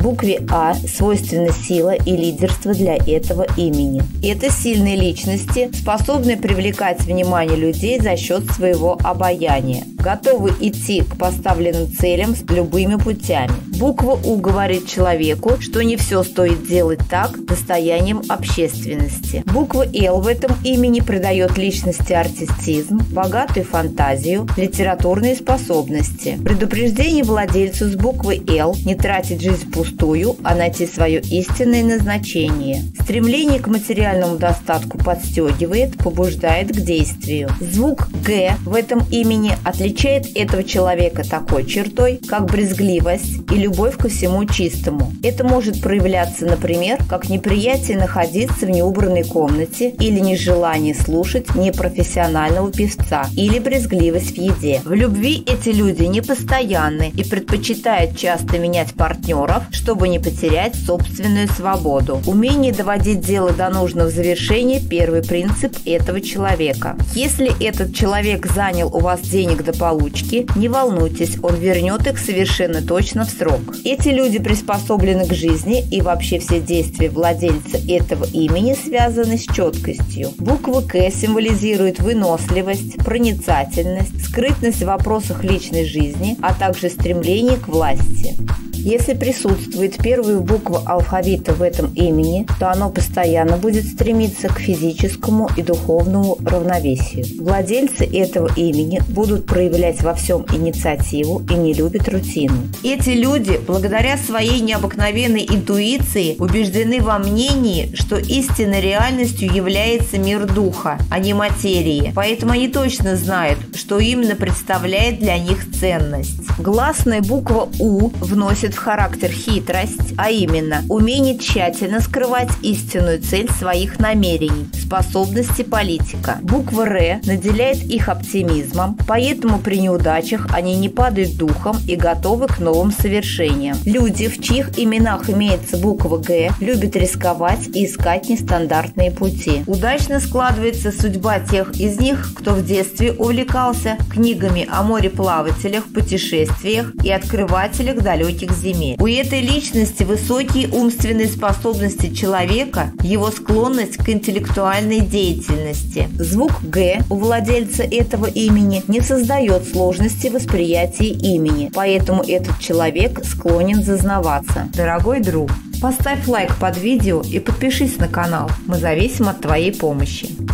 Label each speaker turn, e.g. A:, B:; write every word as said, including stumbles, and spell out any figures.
A: Букве А свойственна сила и лидерство для этого имени. Это сильные личности, способные привлекать внимание людей за счет своего обаяния, готовы идти к поставленным целям с любыми путями. Буква У говорит человеку, что не все стоит делать так достоянием общественности. Буква Л в этом имени придает личности артистизм, богатую фантазию, литературные способности. Предупреждение владельцу с буквой Л не тратить жизнь впустую, а найти свое истинное назначение. Стремление к материальному достатку подстегивает, побуждает к действию. Звук Г в этом имени отличает этого человека такой чертой, как брезгливость и любовь ко всему чистому. Это может проявляться, например, как неприятие находиться в неубранной комнате или нежелание слушать непрофессионального певца или брезгливость в еде. В любви эти люди непостоянны и предпочитают часто менять партнеров, чтобы не потерять собственную свободу. Умение доводить дело до нужного завершения – первый принцип этого человека. Если этот человек занял у вас денег до получки, не волнуйтесь, он вернет их совершенно точно в срок. Эти люди приспособлены к жизни, и вообще все действия владельца этого имени связаны с четкостью. Буква К символизирует выносливость, проницательность, скрытность в вопросах личной жизни, а также стремление к власти. Если присутствует первая буква алфавита в этом имени, то оно постоянно будет стремиться к физическому и духовному равновесию. Владельцы этого имени будут проявлять во всем инициативу и не любят рутину. Эти люди, благодаря своей необыкновенной интуиции, убеждены во мнении, что истинной реальностью является мир духа, а не материи. Поэтому они точно знают, что именно представляет для них ценность. Гласная буква У вносит в характер хитрость, а именно умение тщательно скрывать истинную цель своих намерений, способности политика. Буква Р наделяет их оптимизмом, поэтому при неудачах они не падают духом и готовы к новым совершениям. Люди, в чьих именах имеется буква Г, любят рисковать и искать нестандартные пути. Удачно складывается судьба тех из них, кто в детстве увлекался книгами о мореплавателях, путешествиях и открывателях далеких земель. У этой личности высокие умственные способности человека, его склонность к интеллектуальной деятельности. Звук Г у владельца этого имени не создает сложности восприятия имени, поэтому этот человек склонен зазнаваться. Дорогой друг, поставь лайк под видео и подпишись на канал. Мы зависим от твоей помощи.